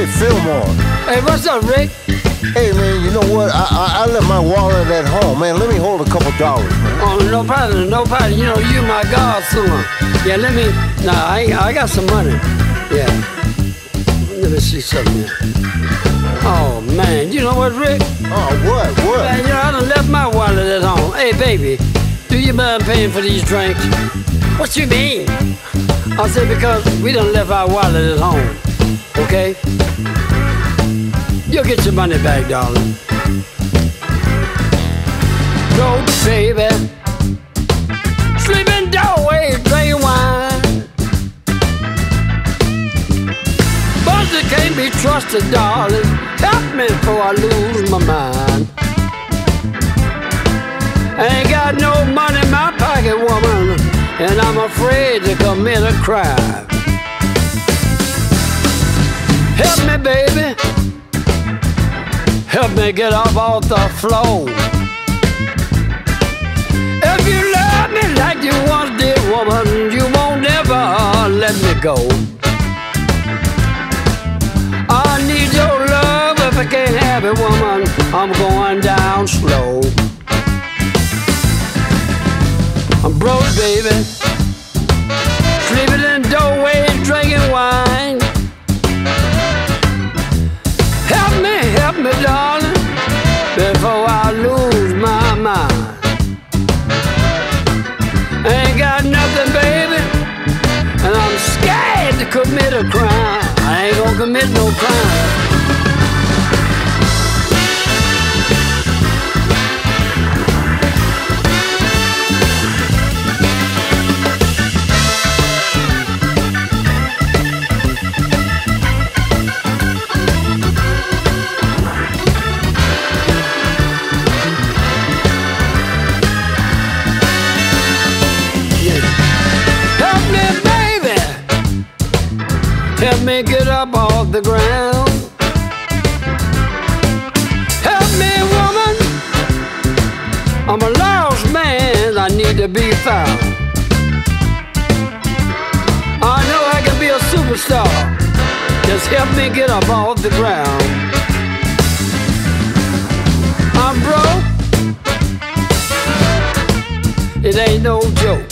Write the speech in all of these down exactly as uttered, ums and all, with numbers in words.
Hey, Fillmore. Hey, what's up, Rick? Hey, man, you know what? I, I, I left my wallet at home, man. Let me hold a couple dollars, man. Oh, no problem, no problem. You know, you my godson. Yeah, let me, nah, I, I got some money. Yeah. Let me see something here. Oh, man, you know what, Rick? Oh, what, what? Man, you know, I done left my wallet at home. Hey, baby, do you mind paying for these drinks? What you mean? I said because we done left our wallet at home, okay? You'll get your money back, darling. Go, baby. Sleeping doorway, drinking wine. But you can't be trusted, darling. Help me before I lose my mind. I ain't got no money in my pocket, woman, and I'm afraid to commit a crime. Help me, baby. Help me get up off the floor. If you love me like you once did, woman, you won't never let me go. I need your love. If I can't have it, woman, I'm going down slow. I'm broke, baby, sleeping in doorways, drinking wine. Help me, help me, darling, before I lose my mind. I ain't got nothing, baby, and I'm scared to commit a crime. I ain't gonna commit no crime. Help me get up off the ground. Help me, woman. I'm a lost man. I need to be found. I know I can be a superstar. Just help me get up off the ground. I'm broke. It ain't no joke.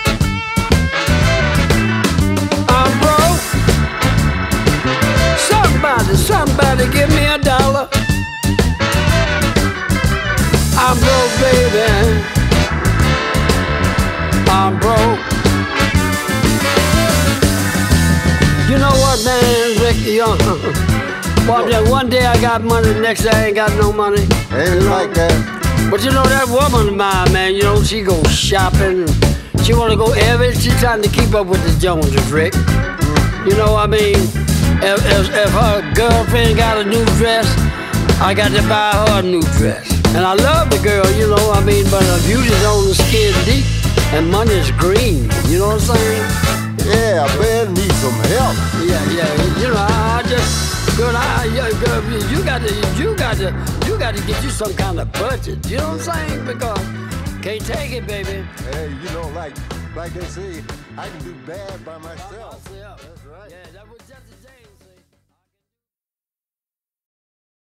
Somebody, somebody give me a dollar. I'm broke, baby. I'm broke. You know what, man, Rick, young. Well, one day I got money, the next day I ain't got no money. Ain't you know? Like that. But you know that woman of mine, man, you know, she goes shopping. She wanna go every, she trying to keep up with the Joneses, Rick. You know what I mean? If, if, if her girlfriend got a new dress, I got to buy her a new dress. And I love the girl, you know what I mean, but her beauty's on the skin deep and money's green, you know what I'm saying? Yeah, I bet I need some help. Yeah, yeah, you know, I just, girl, I, yeah, girl, you got to, you got to, you got to get you some kind of budget, you know what I'm saying? Because can't take it, baby. Hey, you know, like, like they say, I can do bad by myself.